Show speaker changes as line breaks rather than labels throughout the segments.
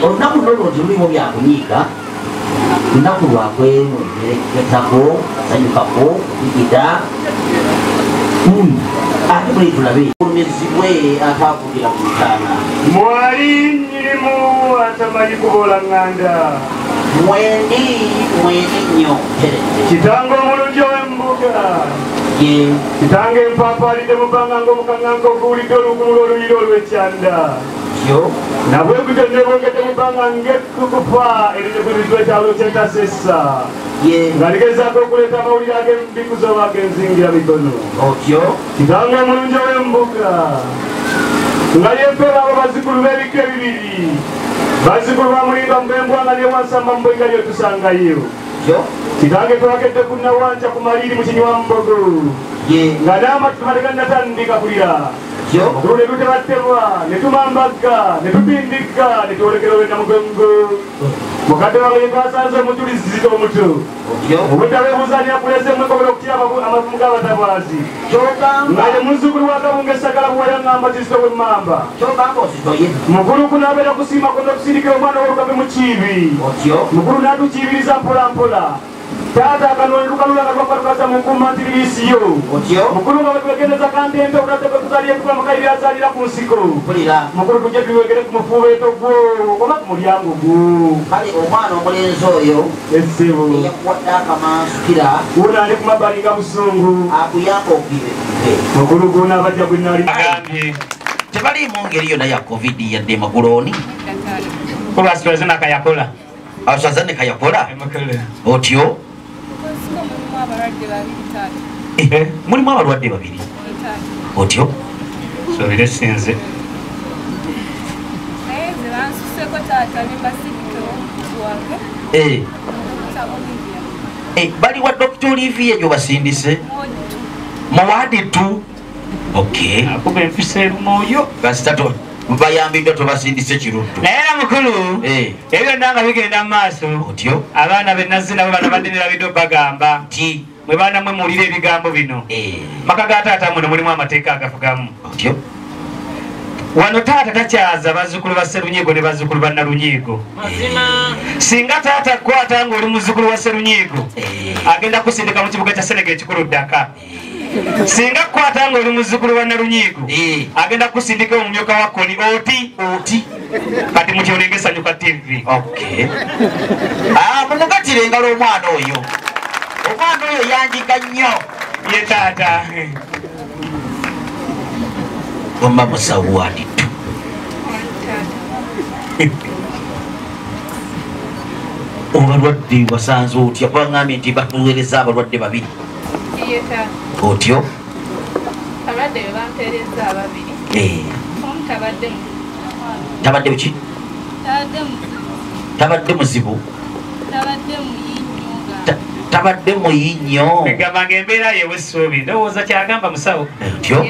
olunaku lolo lulimu byakunyiika lunaku lwakwe mulereketako asanyukako ikita ate buli tulabe olumizibwe atakugira ku mutaana
mwali nyirimu atamanyi kubola nganda
mwendi nnyo
kitanga omulungi ow'embuga kitanga empapalidde mubanga ng'omukaŋŋanka okuwulidde olugumula oluyira olw'ekyanda nabwe gutendebwegedde mubanga ng'ekkukufa erinyugurizwa ekyalo kyetasessa nga ligezaako okuleeta amawulire ag'embikuzo oba ag'enzingira mikono kitanga omulungi ow'embuga nga yepeera abo bazzukulu b'ebika ebibiri bazzukulu ba mulimba mubembwanga newansamba mubwenga lyotusangayo kitange twakedde ku nawanca ku maliri mu kinywambogo nga n'amatu mateganatandika kulira okulu ne tutebattebwa ne tumambaga ne tutindika ne twolekera wennamugongo mukadde wange yetwasanze omutulizizita omuto obutabeebuzanya kuleze mwekobera okutya amavumu g'abatabwazi nga ye muzzukulu wa kabunga essagala buwayangamba kizito w'emmamba mukulu kunabeera kusiimako n'okusindikira omwana w'olukave mu kiibi mukulu n'atukiibiriza mpolampola taata akanolukalula katwakatukasa mu nkumantirisiyo mukulu nga bwetuwegendeza kandembe okutadde kwetuzaliye tukula mukayiri azalira ku nsiko mukulu tujje tuwegere ku mufuubeeto gwo oba ku mulyango gwo
kale omwana omulenzi oyo
essebo
yakuwadde akamansukira
wunali ku mabbali ga busungu
akuyamba okubibe
mukulu gwona abajja gwenali
tebaliimu ngeri yonna ya covid yadde maguloni
kuba AstraZeneca yakola
AstraZeneca yakola otyo mulimu abalwadde babiri otyo
sobire sinze
bali wa Dr. Olivia gyo basindise muwadi tu
akuba empisa erumwoyo
gasitato bayambiddwa tobasindise kiruddu
naye era mukulu ebyo ndanga bigenda mu maaso
otyo
abaana benazzi nabo bano baddenera biddo bagamba
nti
mwe baana mwe muwulira ebigambo bino maka ga taata muno mulimu amateeka agafugamu
otyo
wano taata takyaza bazzukulu ba Sserunyiigo ne bazzukulu ba Nalunyiigo singa taata kwata ng'oli muzzukulu wa Sserunyiigo agenda kusindika mu kibuga kya Senega ekikulu Ddaka singa kwata ng'oli muzzukulu wa Nalunyiigo agenda kusindika omumyuka wa Koni oti kati mukyolenge Sanyuka TV
mumugatire engalo omwana oyo yanjika nnyo
ye taata
omba musawo wandi tu obalwadde wasanze otya kubangambye nti batuweereza abalwadde babiri otyo
abadde bampeereza ababiri
tabadde buki tabadde muzibu tabadde muyinnyo
egamba ng'embeera yewe essuubi ndowooza kyagamba musawo
otyo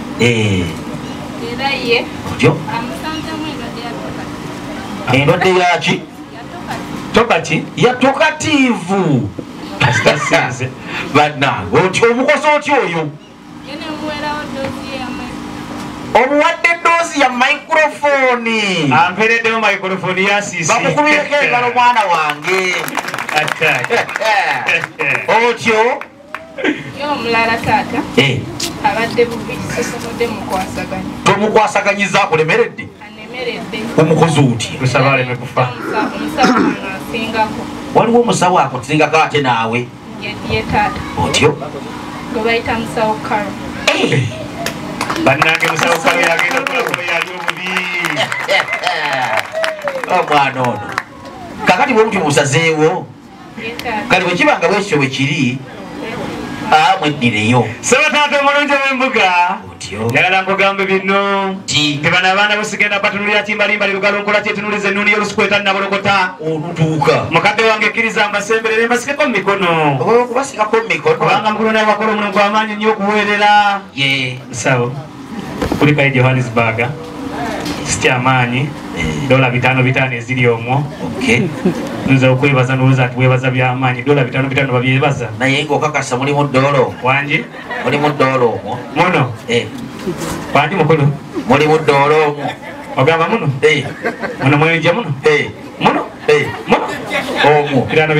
era ye
otyo
amusanzemu
endwadde yaki
tokati
yatokatiivu
asitasinze
bannange otyo omukozi otyo oyo
yenemuwerawo dozi yamwe
omuwadde doozi ya microphone
ampeereddemu microphone yasiisi
bamukubireko engalo mwana wange otyo
ye omulala taata abadde bubi sisomodde mukwasaganya
tomukwasaganyiza akulemeredde
anemeredde
omukozi otya
tusaba aleme kufa
omusawo ano asingako
waliwo omusawo akutusingako ate naawe
ye taata
otyo
gwe bayita musawo karo
bannange musawo kalo yagenda okulakuba yali obubi
omwana ono kakati bwe muti musazeewo kale bwe kibanga bwekityo bwe kiri mweddireyo
saba taata omulungi ow'embuga njagala nkugambe bino tebano abaana busigenda batunulira kimbalimbalira lugalo nkola kyetunuliza ennuuni y'olusuku etannabolokota
olutuuka
mukadde wange ekkiriza mbasemberere mbasikeko mu mikono
kubasikako mu mikono
kubanga mukulu naye wakola omulimu gw'amaanyi nnyo okuweerera musawo kulikayo Johannesburg sikyamaanyi $5 eziri omwo nza okwebaza nolowooza nti weebaza byamaanyi $5 babyebaza
naye ng'okakasa mulimu $1
wangi
mulimu $1 omwo
muno wangi mukulu
mulimu $1 omwo
ogamba muno muno mwenja muno muno muno omwo bitano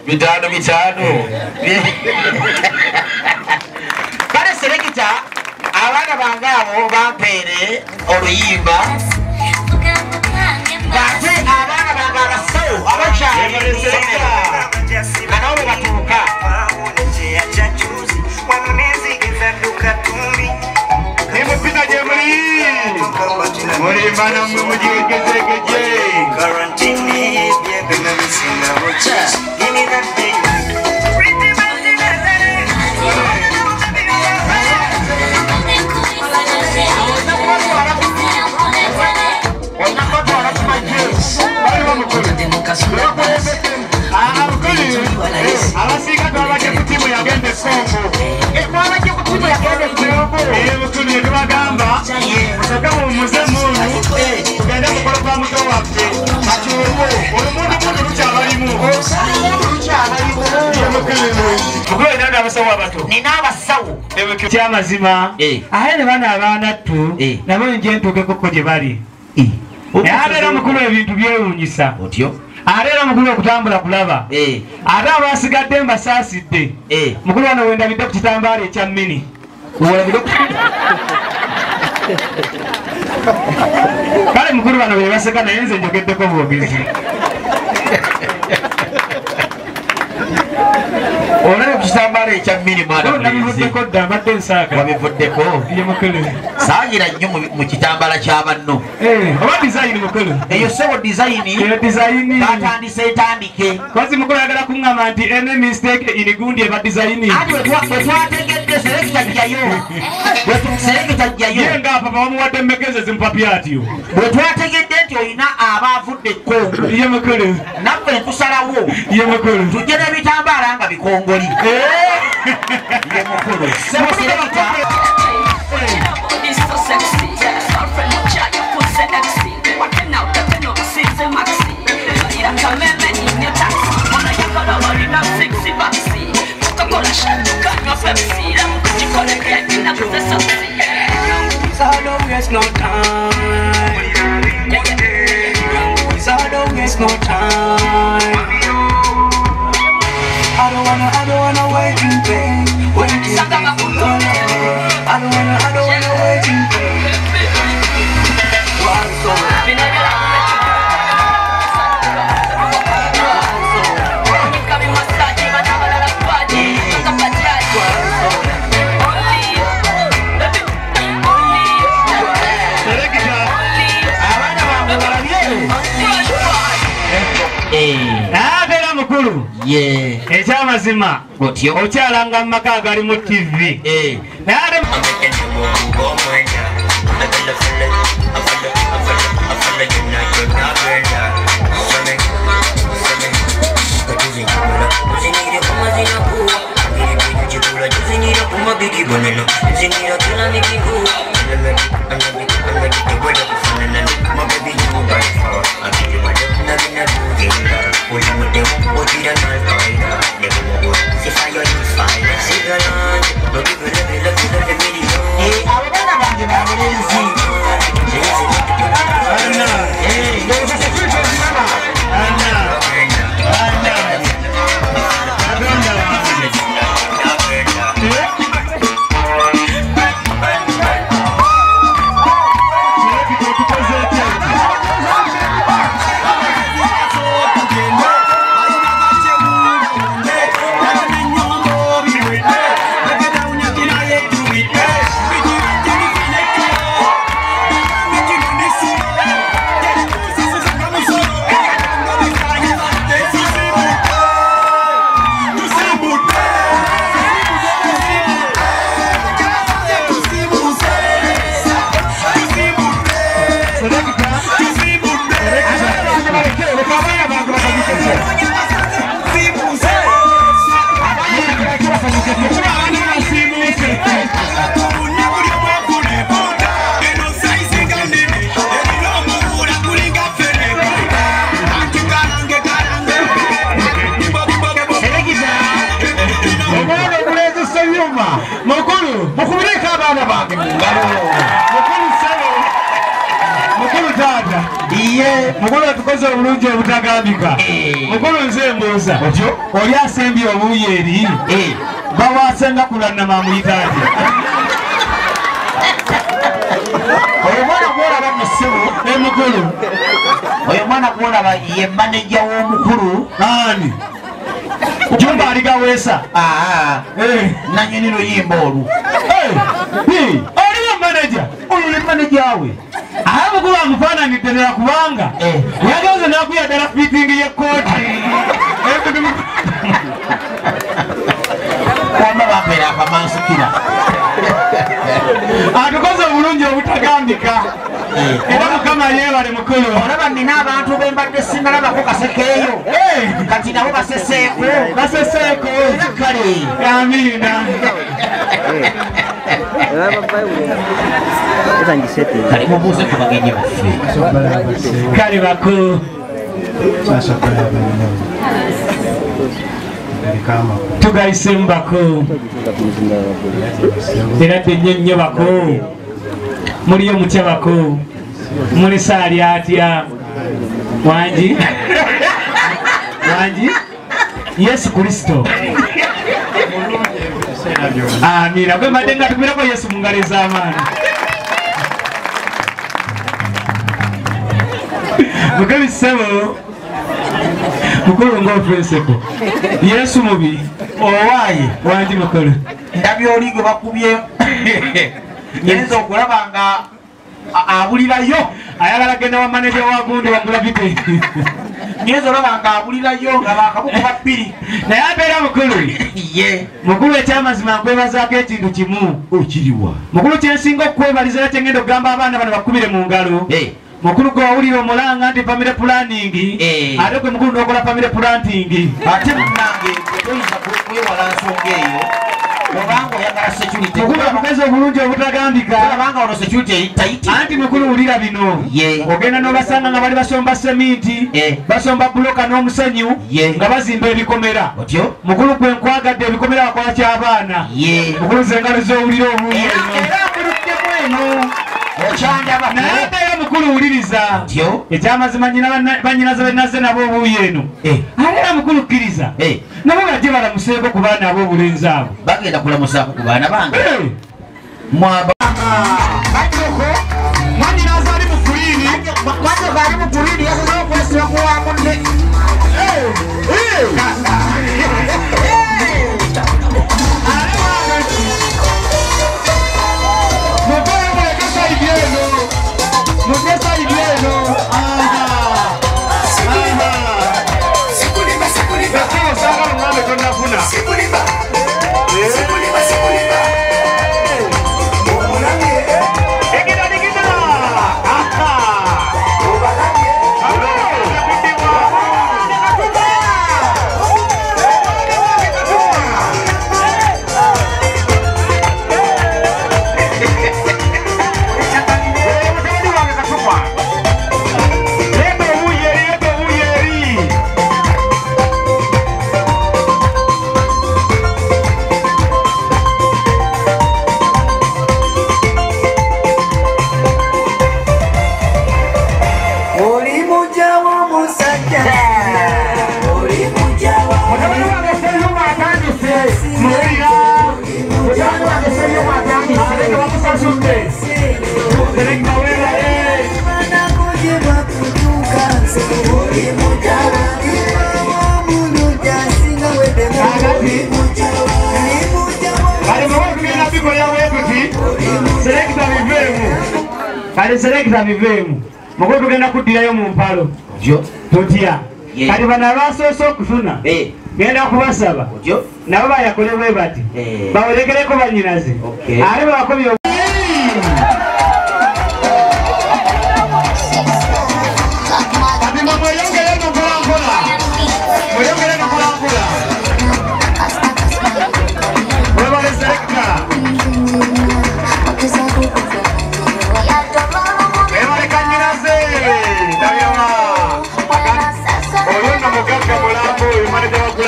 kale selekita abaana bange abo bampeere oluyimba ate abaana bange abasawo abakyali kanabo bwe batuuka
emupina gye muli mulimbana mwe mugigezegeje abasiika twabadde ku tiimu yagenda Kongo tubagamba musooke mumuze muntu tugende mukolopa muto waffe olumundu lukyabalimu mukulenana abasawo abato
nina abasawo
kyamazima aye ne bana abaanattu nabo njentukekoko gye bali naye abeera mukulu ebintu byewuunyisa
otyo
ate era mukulu okutambula kulaba ate abasigadde mbasaasidde mukulu wano wendabidde ku kitambaala ekya mini kale mukulu wano bebaseka naye nze njogeddeko bwogezi
olaba ku kitambaala ekya mini
nabivuddeko dda mbadde nsaaka
wabivuddeko
ye mukulu
saagira nnyo mu kitambaala ky'abanno
oba dizayini mukulu
eyo sebo dizayini batandise entandike
kozi mukulu ayagala kuŋŋamba nti any mistake in gundi eba dizayini
ati bwetwategedde selekita jjayo
ye nga papa bamuwadde mmegeze zimupapyatyo
bwe twategedde nti olina abaavudde Kongo
ye mukulu
naffe tusalawo
ye mukulu
tujje n'ebitambaala nga bikongoli ye mukulu semuselekita
No time. No time. I don't wanna wait in vain. I don't wanna wait in vain.
nabeera mukulu ekyamazima okyalanga mu maka agali mu TV
abaana bange Ye
mukulu tukoze obulungi obutagambika. Mukulu nze mbuuza.
Otyo?
Oli asembye obuuyi eri. Bawasenga kulanna mamuyitaati.
Oyo mwana gwolaba musibu.
Mukulu.
Oyo mwana gwolaba ye manager w'omukulu.
Ani? Jumba aligaweesa.
Nanyini luyimba olu.
Oliyo manager.
Oyo ye manager we.
Mukulu amufaananidde ddala kubanga yageze n'akuya ddala fitingi y'ekkooti.
Kwamba bampeera akamansikira.
Atukoze obulungi obutagambika. Era Mukama yeebale mukulu.
Olaba nina abantu be mbadde sinalabako kasekeeyo. Kati nabo baseseeko.
Baseseeko.
Kale.
Amiina.
Kale mubuuze ku bagenyi baffe.
Kale bako. Tugayisemu bako. Era ddennyo nnyo bako. Muliyo mutya bako. Muli saali atya. Wangi. Wangi. Yesu Kristo. Amiina. Gwe mbadde nga tumirako Yesu mu ngalo ez'amaanyi. Mugabi ssebo. Mukulu ng'ofeeseko. Yesu mubi.
Owaaye.
Wangi mukulu.
Ndabye oli gwe bakubye. Nyinza okulaba nga abulirayo.
Ayagala genda wa manager wa gundi wagula bite.
Nyinza olaba nga abulirayo nga bakabukuba bbiri.
Naye abeera mukulu.
Ye.
Mukulu ekyamazima nkwebazaako ekintu kimu.
Okiriwa.
Mukulu kyensinga okwebaliza era kyengenda okugamba abaana bano bakubire mu ngalo. Mukulu gwe wawulira omulanga nti family planning. Ate gwe mukulu n'okola family planting.
Ate munnange toyinza kwewala nsonga eyo. Obanga oyagala security.
Mukulu amugezi obulungi obutagambika.
Obanga ono security taiti.
Anti mukulu wulira bino. Ogenda n'obasanga nga bali basomba seminti. Basomba buloka n'omusenyu. Nga bazimba ebikomera.
Otyo?
Mukulu gwe nkwagadde ebikomera wakola ky'abaana.
Mukulu
ze ngalo z'owulira obulungi eno.
Era mbuluddemu eno. Okyandaba.
Naye ddala mukulu wuliriza. Ekyamazima bannyinaze benazze nabo obuuyi eno. Ate era mukulu kkiriza. Nabo bajje balamuseeko ku baana ab'obulenzi abo.
Bagenda kulamusaako ku baana bange. Mwaba.
Mwannyinaze ali mu kuliini.
Mwannyinaze ali mu kuliini yasobola okwesiba ku wa munne.
Kale selekta bivemu. Mukulu tugenda kuddirayo mu mpalo. Tutya. Kale bano abasoose okufuna. Genda kubasaba. Nabo bayakole bwe bati. Bawerekereko bannyinaze. Ale babakobye.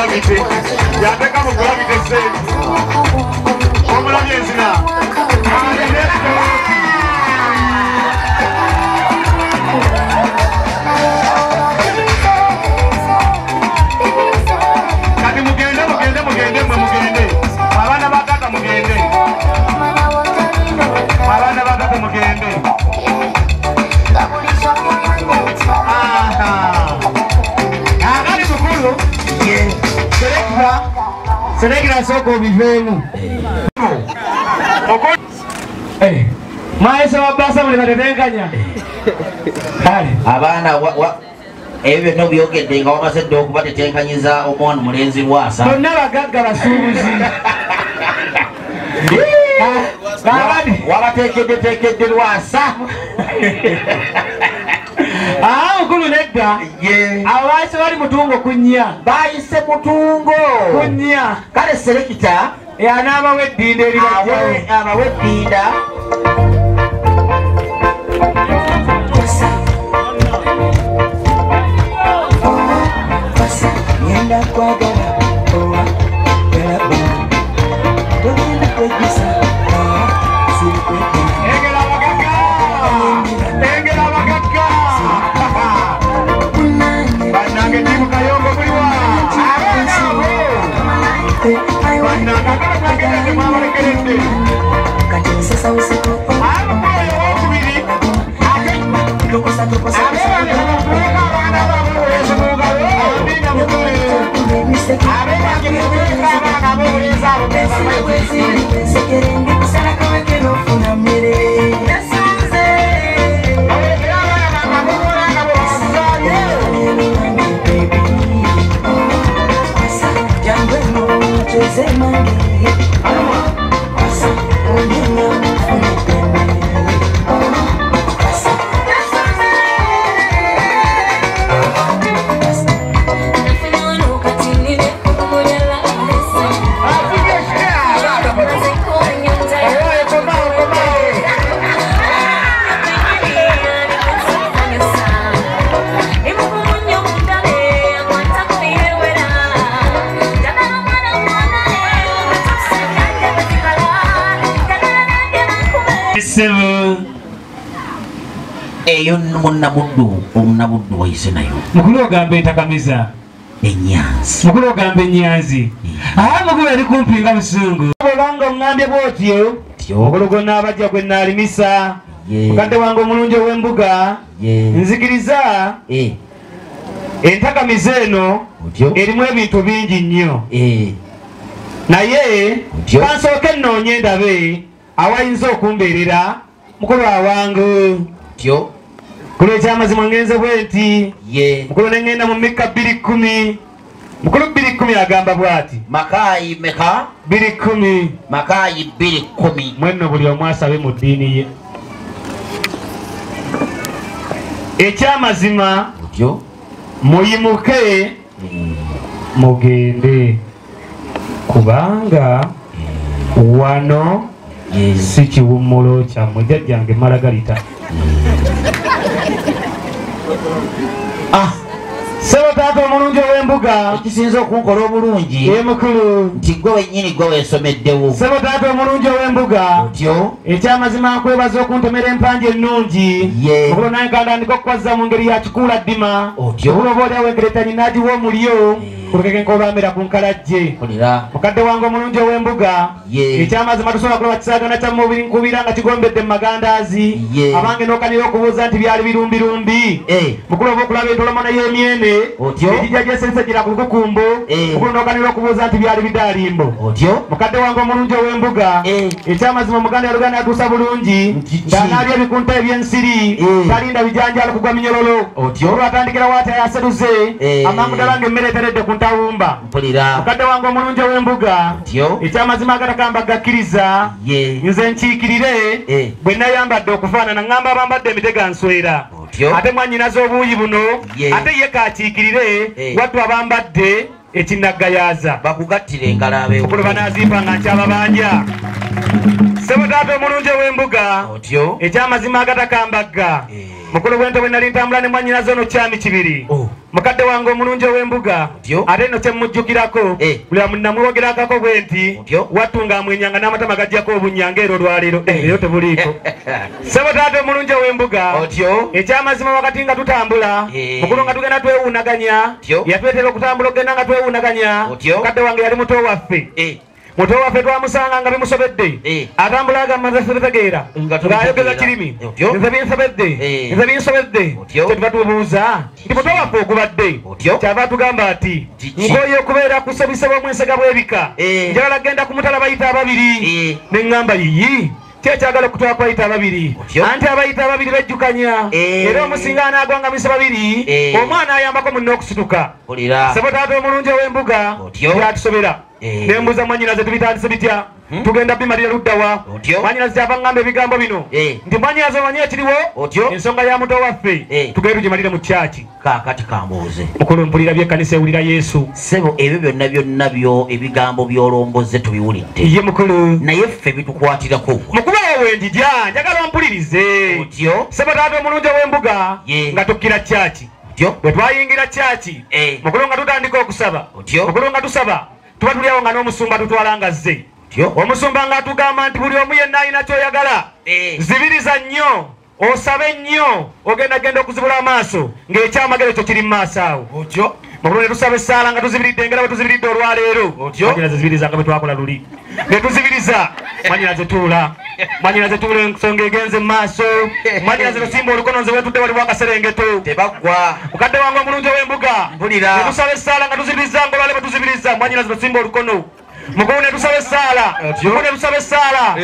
Yateka mu gravity save. Omulabye enzina. Serekera soko bivemu. Maisha wabasa mulikatetenkanya. Kale.
Abaana ebyo no byogedde nga wamasedde okubatetenkanyiza omwana mulenzi Lwasa.
Bonna bagagga basuubuzi.
Wabateekedde Lwasa.
Okulu nedda. Abaase bali mutungo kunnya.
Bayise mutungo.
Kunnya.
Kale Selekita
n'abawa eddinda eribajjawo.
Abawa eddinda. Eyo omunabuddu wayise nayo.
Mukulu ogamba entakamiza.
Enyanzi.
Mukulu ogamba enyanzi. Mukulu yali kumpi nga Busungu. Obanga ongambye bw'otyo. Mukulu gonna abajja gwe naalimisa. Mukadde wange omulungi ow'embuga. Nzikiriza. Entakamiza eno erimu ebintu bingi nnyo. Naye kansooke nnoonye ndabe awayinza okumbeerera mukulu awange. Mukulu ekyamazima ngenze bwenti. Mukulu nengenda mu Mikka 2:10. Mukulu 2:10 agamba bwati.
Makayi meka?
2:10.
Makayi 2:10.
Mwenno buli omu asabe mu ddiini ye. Ekyamazima muyimuke mugende kubanga wano si kiwummulo kyammwe jjajjange Maragalita. Sebo taata omulungi ow'embuga.
Ekisinza okunkola obulungi.
Mukulu.
Nti gwe wennyini gwe weesomeddewo.
Sebo taata omulungi ow'embuga. Ekyamazima nkwebaza okuntemera empanja ennungi. Mukulu naye nkandandika okukwazza mu ngeri ya kikuula ddima. Mukulu oba oli awengeretanye n'agiwa omulyo. Kulukeke nk'olwamera ku nkalajje. Mukadde wange omulungi ow'embuga. Ekyamazima tusobola kulaba kisaagana kya mubiri nkubira nga kigombedde mu magandaazi. Abange n'okanira okubuuza nti byali birumbi. Mukulu oba okulaba entolomono y'emyene. Ejijja gyeserese gira ku lukukumbo. Mukulu n'okanira okubuuza nti byali bidaalimbo. Mukadde wange omulungi ow'embuga. Ekyamazima omuganda yaluganda atuusa bulungi. Ng'anaalya ebikunta eby'ensiri. Talinda bijanjaalo kugwa minyololo. Olwatandikira waati ayaseruze. Amangu ddala ng'emmere eteredde ku ntawumba. Mukadde wange omulungi ow'embuga. Ekyamazima agatakamba gakkiriza. Nze nkiikirire. Bwe nayambadde okufaanana ngamba abambadde emitega nswera. Ate mwannyinaze obuuyi buno. Ate ye kakiikirire. Wattu abambadde ekinnaggayaza.
Bakugattire engalabe.
Mukulu banaazimba nga nkyababanja. Sebo taata omulungi ow'embuga. Ekyamazima agatakambagga. Mukulu bwento bwe nali ntambula ne mwannyinaze ono kyami kibiri. Mukadde wange omulungi ow'embuga. Ate nno kyemmujjukirako. Buli amunamwogerakako bwe nti wattu ng'amwenyanga n'amatama gajjako obunyanga ero olwaleero. Leero tebuliiko. Sebo taata omulungi ow'embuga. Ekyamazima wakati nga tutambula. Mukulu nga tugenda twewuunaganya. Yatwetera okutambula okugenda nga twewuunaganya. Mukadde wange yali muto waffe. muto waffe twamusanga nga bimusobedde atambulaga amaze tegeera ng'ayogeza kirimi nze binsobedde nze binsobedde kyetuba tubuuza nti muto waffe ogubadde kyava tugamba ati nkooye okubeera ku ssebisebo omwensega bw'ebika njagala genda ku mutala bayita ababiri ne ŋŋamba yiyi kyekyagala okutwala kubayita ababiri anti abayita ababiri bejjukanya era omusinga anaagwanga mise babiri omwana ayambako munne okusituka sebo taata omulungi ow'embuga yatusobera nembuuza mwanyinaze tubitandise bitya tugenda bimalira luddawa mwanyinaze kyava ŋŋamba ebigambo bino nti mwanyinaze omanyi ekiriwo ensonga ya muto waffe tugende tugimalire mu kyaki
kakati kambuuze
mukulu mpulira byekkanisa ewulira yesu
sebo ebyo byonna byonna byo ebigambo byolomboze tubiwulidde
ye mukulu
naye ffe bitukwatirako
mukubawo wenjija njagala ompulirize sebo taata omulungi ow'embuga nga tukkira kyaki bwe twayingira kyaki mukulu nga tutandika okusaba mukulu nga tusaba tuba tuliawo nga n'omusumba tutwala nga zze omusumba nga atugamba nti buli omu yenna alina kyoyagala zibiriza nnyo osabe nnyo ogenda okuzibula amaaso ng'ekyamagero ekyo kiri mu maaso awo mukulu ne tusaba essaala nga tuzibiridde engera bwe tuzibiridde olwaleero mwanyinaze zibiriza nga bwe twakola luli ne tuzibiriza mwanyinaze tuula mwanyinaze tuula ensonga egenze mu maaso mwanyinaze tosimba olukono nze wetudde waliwo akaserengeto
tebaggwa
mukadde wange omulungi ow'embuga
mpulira
ne tusaba essaala nga tuzibiriza nga olwale bwe tuzibiriza mwanyinaze tosimba olukono mukulu ne tusaba essaala mukulu ne tusaba essaala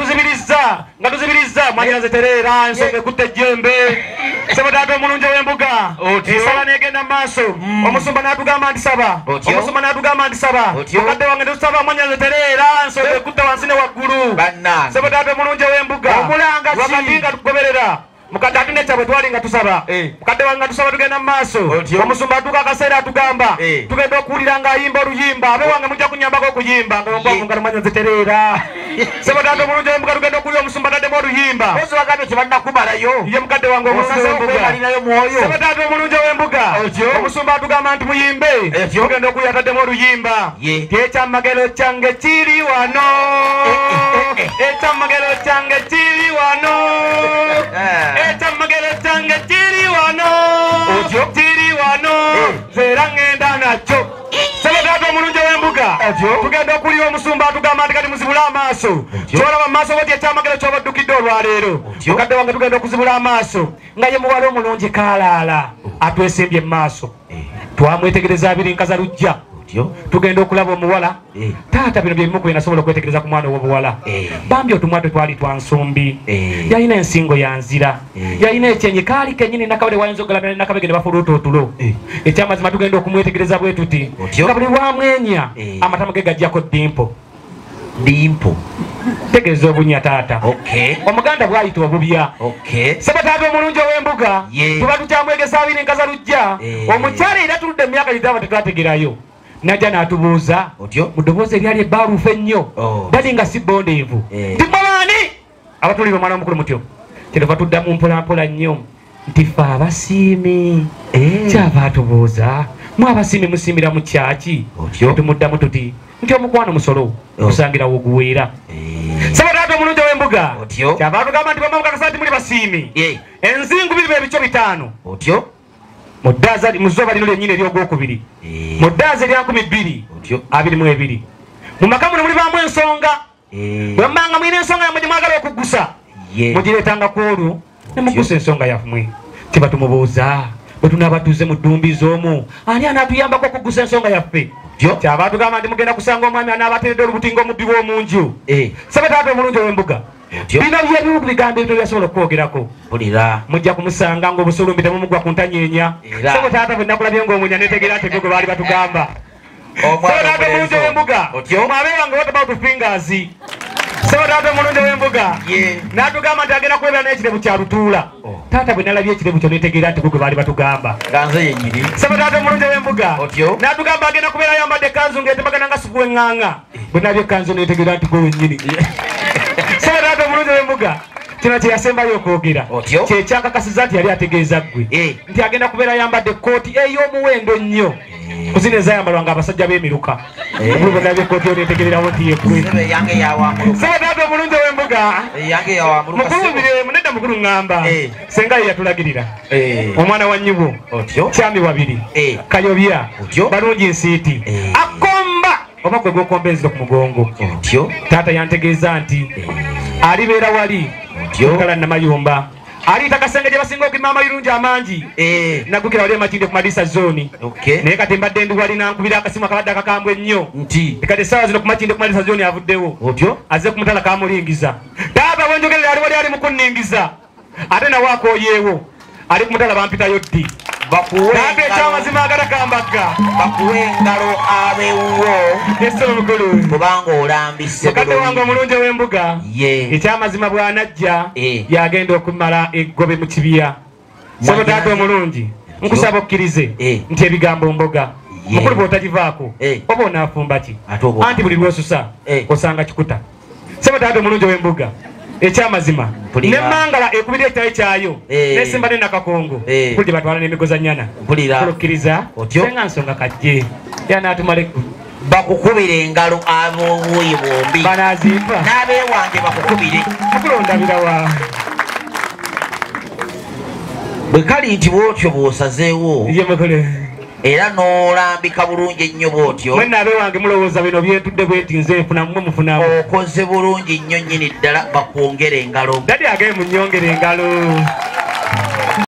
nga tuzibiriza mwanyinaze tereera ensonga ekutte ejjembe sebo taata omulungi ow'embuga essaala negenda mu maaso omusumba n'atugamba nti saba omusumba n'atugamba nti saba mukadde wange netusaba mwanyinaze tereera ensonga ekutte wansi ne waggulu sebo taata omulungi ow'embuga wakati nga tugoberera mukadde ate nekyabwe twali nga tusaba mukadde wange nga tusaba tugenda mu maaso omusumba atuuka akaseera atugamba tugenda okuwulira ng'ayimba oluyimba abe wange mujja kunyambako okuyimba ngaonkwavu nga lumanya nzitereera sebo taata omulungi ow'embuga tugenda okuwulira omusumba taddemu oluyimba
bagambye tebannakumalayo
ye mukadde wange sebo taata omulungi ow'embuga omusumba atugamba nti muyimbe tugenda okuwulira taddemu oluyimba ekyamagero kyange kiri wano ekyamagero kyange kiri wano ekyamagero kyange kiri wano zera ŋŋenda nakyo sebo taata omulungi ow'embuga tugenda okuwulira omusumba atugamba nti kati muzibule amaaso kyolaba mu maaso boti ekyamagero kyoba oddukidde olwaleero mukadde wange tugenda okuzibula amaaso nga ye muwala omulungi kaalaala atwesimbye mu maaso twamwetegereza abiri nkaza lujja tugenda okulaba omuwala taata bino byebimu ku byenasobola okwetegereza ku mwana ow'obuwala bambi otumwa twe twali twa nsumbi yalina ensingo ya nzira yalina ekyenyi kaali kenyini nakabale wayinza okugalamira ne nakabege ne bafuluuta otulo ekyamazima tugenda okumwetegereza bwe tuti nga buli wamwenya amatama ge gajjako dimpo tegeeza obunya taata omuganda bwayita obubya sebo taata omulungi ow'embuga tuba tukyamwegesa abiri nkaza lujja omukyala era tuludde emyaka gitaba tetwategerayo najja n'atubuuza mu ddoboozi eryali ebbaaluufu ennyo dali nga si bondeevu nti mbabaani abatulira omwana omukulu mutyo kyetuva tuddamu mpolampola nnyo nti ffe abasiimi kyava atubuuza mu abasiimi musiimira mu kyaki tumuddamu tuti nti omukwano musolo kusangirawo oguweera sebo taata omulungi ow'embuga kyava atugamba nti bamamukakasa nti muli basiimi enzingu biri bebico bitaano mu zzooba lino lyennyini eryogwokubiri mu ddaaza erya 2022 mu maka muno mulibaamu ensonga bwe mbanga mulina ensonga yamwe gye mwagala okuggusa mugireetanga ku olwo ne muggusa ensonga yammwe kiba tumubuuza bwe tunaaba tuze mu ddumbizi omu ani anaatuyambako okuggusa ensonga yaffe kyaba tugamba nti mugenda kusanga omwami anaaba ateredde olubutinga omubbi w'omunju sebe taata omulungi ow'embuga bino byebimu ku bigambo ebyo byasobola okwogerako mujja kumusanga ng'obusulumbi temumugwa ku ntanyeenya sebo taata bwe nakulabye ng'omunya netegera ate gwe baali batugamba sebo taata omulungi ow'embuga mwabeeranga what about fingers sebo taata omulungi ow'embuga n'atugamba nti agenda kubeera n'ekirevu kya lutuula taata bwe nalabye ekirevu kyo netegeera nti gwe baali batugamba sebo taata omulungi ow'embuga n'atugamba agenda kubeera ayambadde ekanzu ng'etemagana nga suku w'eŋŋaŋa bwe nalabye ekanzu netegeera nti gwe wennyini sebo taata omulungi ow'embuga kino kyeyasembayo okwogera kyekyakakasiza nti yali ategeeza ggwe nti agenda kubeera ayambadde ekkooti ey'omuwendo nnyo kuzina ezayambalwanga abasajja b'emiruka obulubonabye ekkooti yo netegererawo nti yeggwe sebo taata omulungi ow'embuga mukulubire munedda mukulu ŋŋamba senga ye yatulagirira omwana wa nnyibwo kyami wabiri kayobya balungi nsiiti akomba
oba gwe gwokombenziro ku mugongo.
Otyo.
Taata yantegeeza nti alibeera wali kala Namayumba ali takasenge gye basinga okima amayirungi amangi nagukira wali Matinde ku Madisa zone. Naye kati mbadde ndi wali nankubira akasimu akabadde akakambwe ennyo
nti
kati essaawa zino ku Matinde ku Madisa zone avuddewo
otyo
azze ku mutala kamulingiza. Taaba wenjogerera ali wali ali mu kunningiza ate nawe akooyeewo ali ku mutala bampitayo ddi bakuwe ekyamazima agalakambaga
bakuwe engalo abeewo
ese omukulu
kubanga olambise
mukadde wange omulungi w'embuga ekyamazima bw'anajja yagenda okumala eggobe mu kibya. Sebo taata omulungi nkusaba okkirize nti ebigambo mboga mukulu bw'otagivaako oba onaafumba ki anti buli lw'osusa osanga kikuta. Sebo taata omulungi w'embuga ekyamazima nemmangala ekubira ekitayo kyayo nesimba ne nakakongo kuli batwala n'emigoza nnyana kukkiriza senga nsonga kajje yanaatumaleku
bakukubira engalo ab'obuuyi bombi
banazimba
n'abeewange bakukubire
mukulondabira wa
bwe kali nti bwotyo bw'osazeewo
ye mukule
era n'olambika bulungi ennyo bwotyo
mwenna abeewange mulowooza bino byentudde bweti nze nfuna mmwe mufunamu
okoze bulungi nnyo nnyini ddala bakwongera engalo
dadi agee munnyongera engalo